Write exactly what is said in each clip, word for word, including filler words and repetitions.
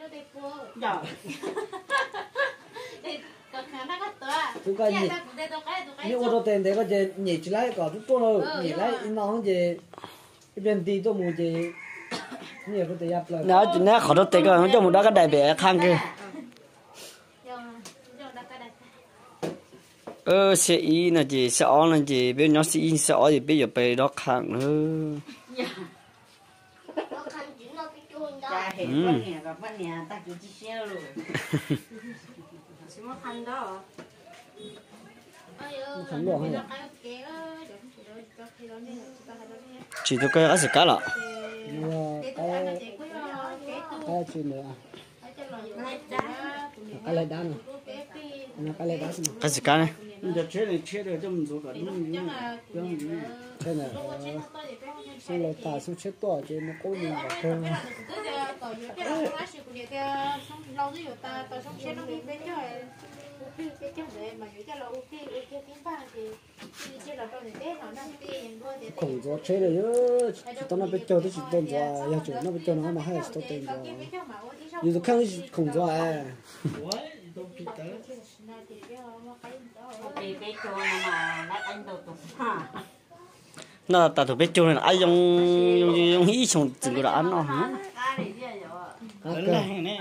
chúng ta nhỉ nhưng mà tên thế có gì nhỉ chỉ lại có chút tốt rồi nhỉ lại nó không gì bên đi tôi muốn gì nhỉ có thể áp lại nếu nếu khó được tên cái không cho một đó cái đại bể khang kia ơ sẽ ý là gì sẽ on là gì bên nó sẽ in sẽ on thì bây giờ bể đó khang nữa cha hiện con nhà gặp con nhà ta cứ chỉ xeo rồi Semua khăn đó. khánh đồ hay chỉ tôi cái ăn cá lợ cái cái chuyện nữa cái này đan này cái này đan gì cái cá này giờ chế này chế được cho mình số cả đúng như cái này xong rồi ta xuống chết to chứ nó cố mình bảo không khổng gió chế rồi chứ tao nó bị trâu thì chỉ tôn gió ya chủ nó bị trâu nó mà hay là tao tên gió dù tôi không khổng gió à nó ta tụi biết chơi là ai dùng dùng dùng ý xong từng cái đó ăn nó hả lớn này nè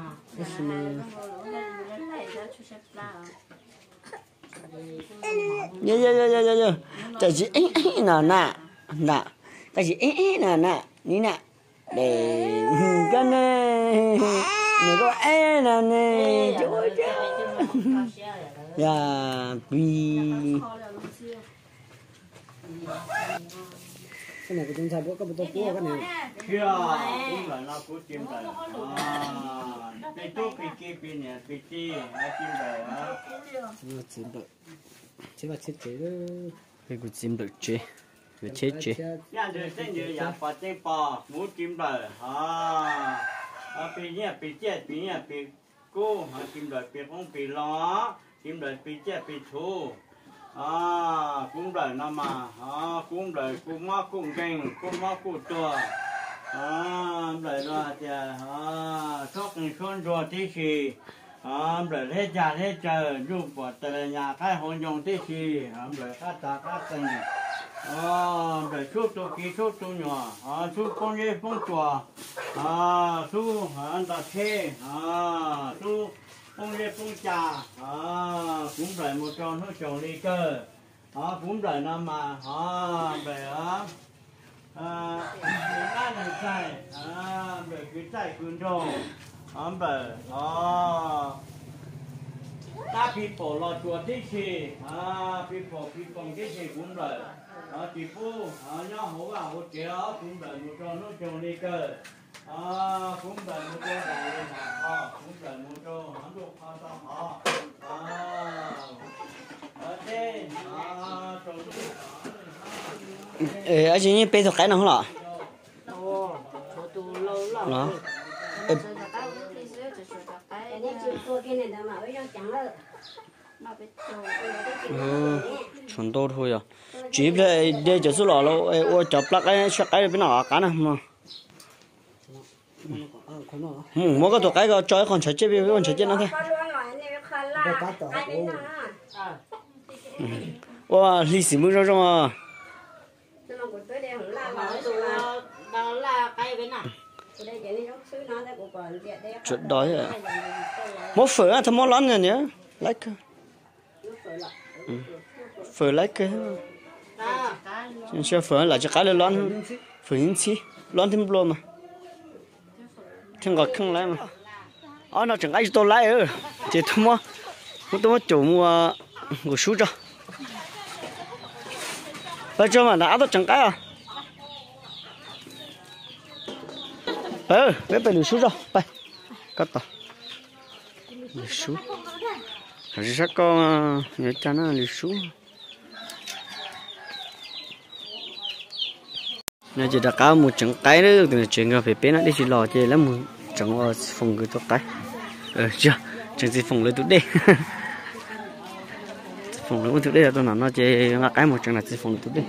nhớ nhớ nhớ nhớ nhớ tại gì ấy ấy nè nè nè tại gì ấy ấy nè nè ní nè để cái này này có ấy nè nè chú chú ya bi cái này của chúng ta bữa có một tô cua cái này kia cũng là nó cũng chim rồi à cái chỗ cái kia bên này cái kia nó chim rồi á nó chim rồi chỉ là chết chế đó cái của chim được chế cái chế chế nhà rồi sinh nhật nhà phát tế bò muốn chim rồi à à bên này bên chết bên này bên cô à chim rồi bên không bên lo chim rồi bên chết bên thu à cũng rồi nó mà à cũng rồi cũng má cũng kinh cũng má cũng to à rồi rồi thì à thuốc này không rồi tí gì à rồi hết già hết trời giúp vào từ nhà cái hôn dùng tí gì à rồi các ta các tình à rồi chút tu kỹ chút tu nhỏ à chút con dê phong chùa à chút anh ta thế à chút ông lê phong trà à cũng rồi một tròn hơi tròn ly cơ à cũng rồi năm mà à rồi á à cái này sai à rồi cái sai cuốn tròn à rồi à ta people lo chùa tí gì à people people tí gì cũng rồi à people à nhớ hổ à hổ chéo cũng rồi một tròn hơi tròn ly cơ à cũng rồi một tròn đại à cũng rồi một tròn hắn được họ sao họ à ở đây à tròn ê anh chị như bây giờ cái nào không lọ nó ừ chuẩn tốt thôi à chỉ để để cho số lọ lâu ô chọc lắc cái chắc cái bên nào cả nè mà ừ mỗi cái tổ cái cái chơi còn chơi chơi với còn chơi chơi nữa thôi wow lịch sử mới rồi mà đó là cái bên nào chuyện đói à mỗi phở à thằng món lắm nhỉ nhớ lấy cái phở lấy cái cho phở là cho cái lon phở những chi lon thêm lon mà thêm gọi không lấy mà ở nó chẳng ai tôi lấy ư chỉ thua mua tôi chủ mua ngủ sú cho bây giờ mà đã tôi chẳng cái à ừ bé phải lùi xuống rồi bay cắt tao lùi xuống rồi chắc con nhớ cha nó lùi xuống nên chỉ đã có một trận cái nữa từ chuyện gặp về bên nó đi chỉ lò chơi lắm một trận phòng cái tóc cái ừ chưa trận gì phòng lấy tụi đi phòng lấy tụi đi là tôi nói nó chơi ngã cái một trận là chỉ phòng lấy tụi đi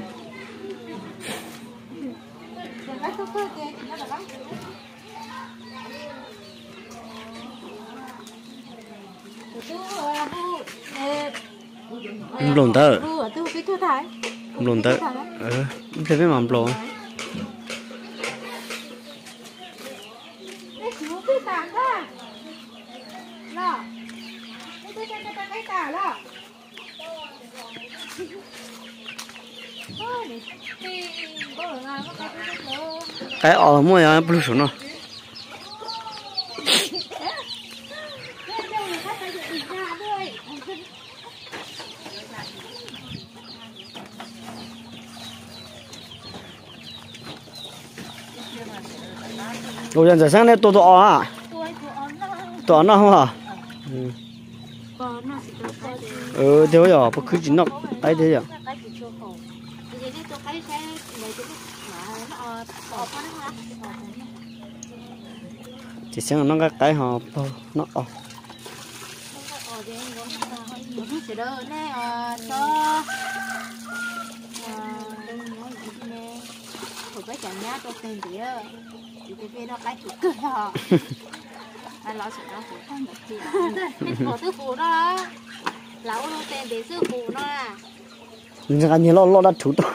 lồn tơ Ừ, tôi cái thua thái. lồn tơ ờ thế mới mà lồn Cái chú cái tảng ra. Đó. Cái tôi cho cho cái tảng đó. Ôi, thì có được ngon có cái cái cái ở mua ya bự số nó rồi giờ sáng nay tôi tôi à tôi nó không à ừ thế bây giờ cứ chỉ nó ấy thế giờ chỉ xem nó cái cái họ nó ờ cái chẳng nhá tôi tên gì á thì cái kia nó cái chủ cười họ anh lo sợ nó phụ không được gì mình bỏ thứ phụ đó lão nó tên để sư phụ nó à nhưng cái gì lo lo đã chủ đó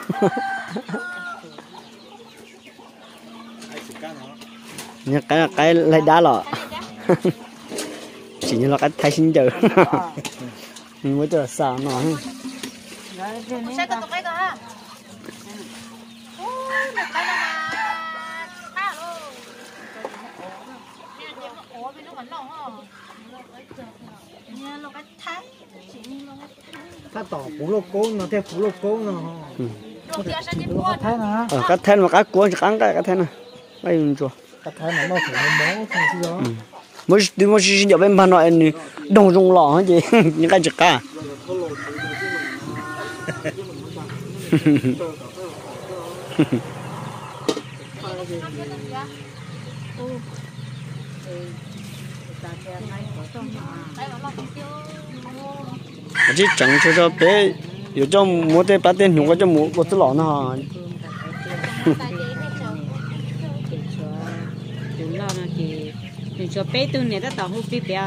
nhưng cái cái lấy đá lọ chỉ như là cái thay sinh giờ mình mới được sao nó sẽ có cái đó ha một cái là à luôn nè chị nó ủa bên nó vẫn lòng hả nè nó cái thái chỉ nó ta tỏ phú lộc cố nó theo phú lộc cố nó rồi kia sẽ đi nó mua thái nó ờ cái thay mà cái cuốn chỉ cắn cái cái thay này bây giờ chưa cái thái nó nó phải nó mó không chứ đó mới đi mới xin cho bên bà nội đồng rung lọ hả chị những cái chực cả chỉ chẳng cho cho bé有叫摸的把电用个叫摸我知道呢哈。 chúng lo nó thì thì cho bé tôi này đã tao hút bí bé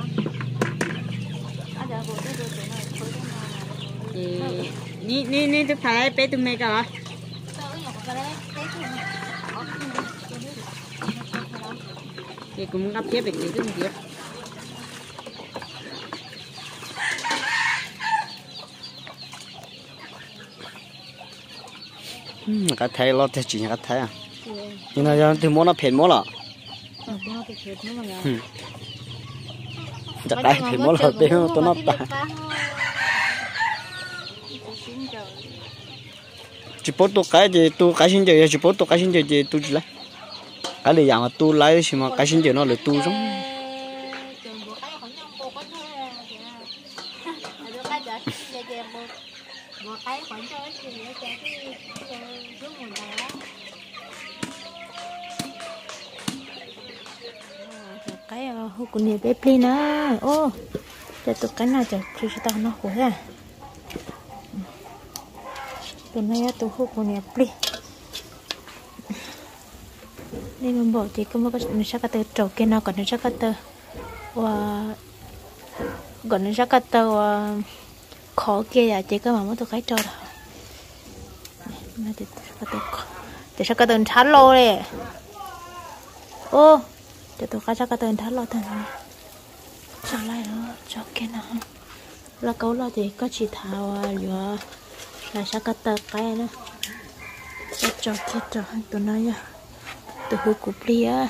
thì ní ní ní tôi phải bé tôi mấy cái thì cũng gặp tiếp được cái gì cái thay lo thay chỉ cái thay à nhưng mà thì mua nó phèn mua lọ chắc cái phèn mua lọ bé tôi nó ta chỉ bớt tôi cái gì tôi cái xin chơi chỉ bớt tôi cái xin chơi gì tôi chỉ lấy cái này dạng mà tôi lấy thì mà cái xin chơi nó là tôi giống cái hộp của này bếp đi nữa ô cho tụi cái nào cho cho tao nó khổ ra tụi này tụi hộp của này bếp nên mình bỏ thì có một cái nó sẽ có từ trầu kia nào còn nó sẽ có từ và còn nó sẽ có từ khó kia là chỉ có mà muốn tụi cái trầu nó thì có từ thì sẽ có từ tháo lô đây ô cho tôi cá chắc cái tên thắt lo thằng sao lại nó cho cái nào là cấu lo thì có chỉ tháo rồi là sao cái tờ cái nữa cho cho kia cho tụi nó nha tụi hụt cục đi á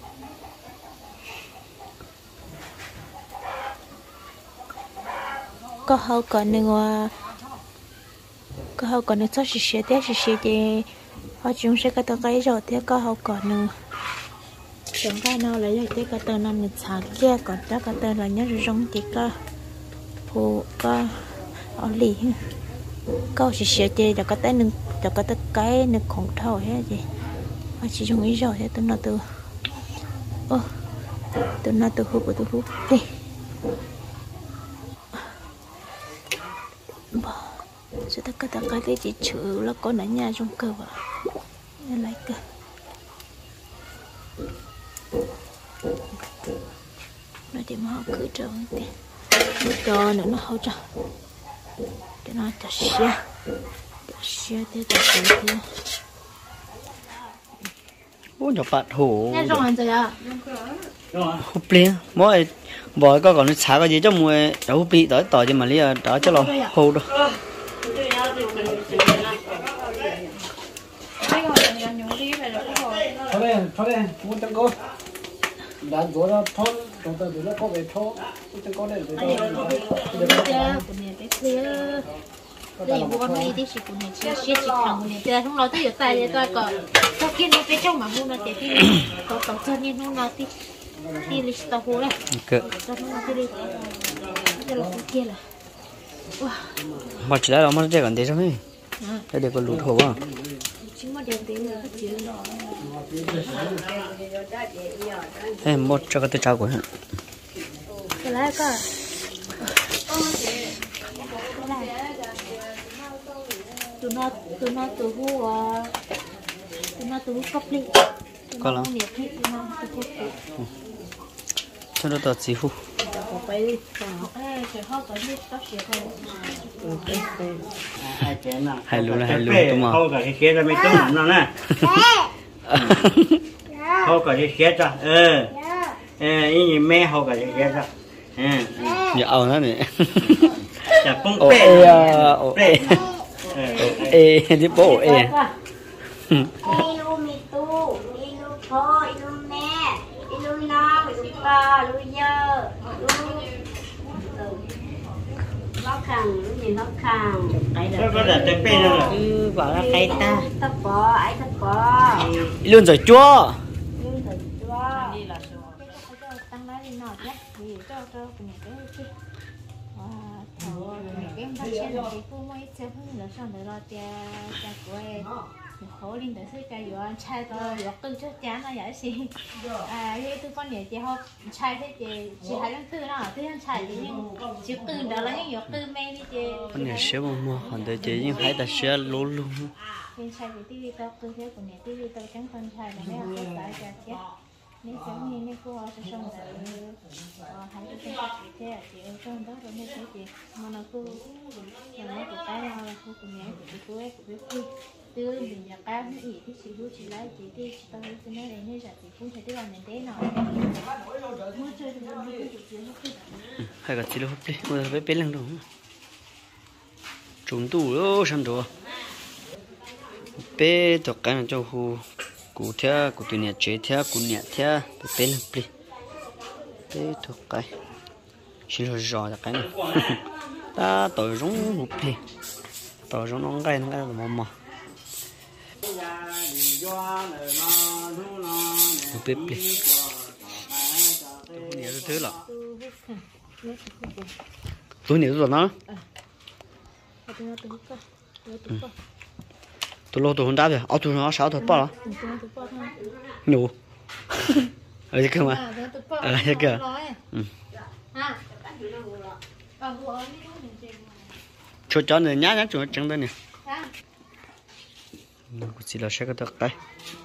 có hậu còn nữa có hậu còn nữa sao xí xí thế xí xí thì họ chúng sẽ cái tờ cái rồi thế có hậu còn nữa chúng cái nào lấy cái cái tên nó xả kia còn đó cái tên là nhớ giống chỉ có phụ có ở lì câu chỉ sửa chơi là cái tên nâng là cái tên cái nâng khổng thầu hết gì mà chỉ dùng ý rồi thế tôi nói từ ô tôi nói từ hút của tôi hút đi bỏ sẽ tất cả cái cái chỉ chữ là có nãy nhà trong cơ vào nên lấy cơ nói thì mà họ cứ trồng thì cho nữa nó hỗ trợ cho nó cho xe xe thế cho xe thế ôi nhỏ bạn hổ nghe rong ăn rồi à húp liền mỗi bỏ có còn nó xả cái gì cho mua đâu bị tới tỏi cho mà lý đó cho lo hổ đâu thôi đây thôi đây muốn chân cô đàn chỗ đó thôi chúng ta tụi nó có về thôi chân cô đây để đây bố con đi thì chỉ cũng này chỉ chỉ thằng này thì chúng nó tới giờ tay để coi có có kia nó phía trong mà mua nó thì thì có tàu chân như nó thì thì lịch tàu hồ đấy cho nó đi đây là kia là mà chỉ là nó mới chơi gần đấy sao đấy cái đấy có lụt hồ à chính mà điều đấy là cái chuyện em một cho cái tay trao của hắn cái lá cơ tụi nó tụi nó tụi hú tụi nó tụi hú cốc đi có lắm cho nó tao chỉ hú hai lú là hai lú tụi mà không cả cái kia là mấy tấm nằm nào nè không cả cái kia ra ờ ờ ý mẹ không cả cái kia ra giờ ao nó nè chả bông ồ bể ê ồ ê ê đi bộ ê ilu mitu ilu po ilu mẹ ilu non ilu co ilu dơ ilu nó khăn gì nó khăn nó có là tên bên rồi ừ bảo là cây ta thấp bò ai thấp bò luôn rồi chua luôn rồi chua đi là số tăng lá đi nọ nhé thì cho cho cái cái cái thầu cái em bắt xe là cái cô mới chơi hơn là xong rồi lo cha cha của em khổ lên tới sư cha vừa anh trai tôi vừa tư cho chán nó giải gì à cái tư con nhảy chị không trai thế chị chị hai lần tư nó tư anh trai thì nhưng chị tư đó là những giọt tư men đi chị con này xíu mà mua còn tới chị nhưng hai ta xíu lú luôn bên trai thì tivi tao tư thế của nhảy tivi tao trắng con trai là mấy ông tại cha chết nếu giống như mấy cô sẽ xong rồi hai cái cái chị thế chị ở trong đó rồi mấy cái chị mà nó cứ nó cứ tay nào là cô cũng nhảy của cô ấy của cô từ mình nhà cao nó ý thì chị hú chị lấy chị đi tao lấy cái này này giờ chị cũng thấy cái này thế nào mới chơi được mới chơi được hai cái chỉ là hấp đi mua về bên lăng đúng chúng tu ô sắm đồ bé cho cái này cho hu cụ theo cụ tụi nhà chế theo cụ nhà theo bên lăng đi bé thuộc cái chỉ là giò cái này ta tội giống hụt đi tội giống nó cái nó cái là mò mò một bếp đi nhiều thứ là tôi nhiều rồi nó tôi lo tôi không đáp rồi ở tôi nó sáu thôi bao nhủ ở đây cơ mà ở đây cơ cho cho này nhá nhá cho trắng đây nè chỉ là sẽ có được đấy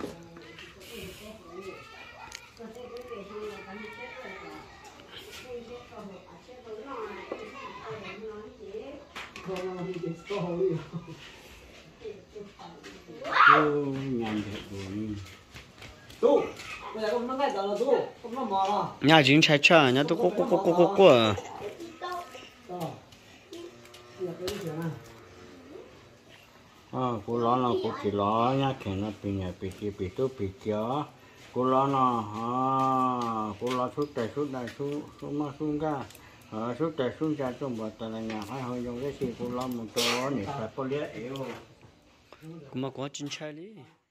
nhà chính trái cha nhà tôi cố cố cố cố cố cố à cô lo nó cô chỉ lo nhá khen nó bị nhà bị kia bị tôi bị kia cô lo nó à cô lo suốt trời suốt đời suốt suốt mà suốt cả à suốt trời suốt ra trong bờ tây là nhà hai hồi dùng cái gì cô lo một chỗ này phải có lẽ yếu cũng mà có chính trái đi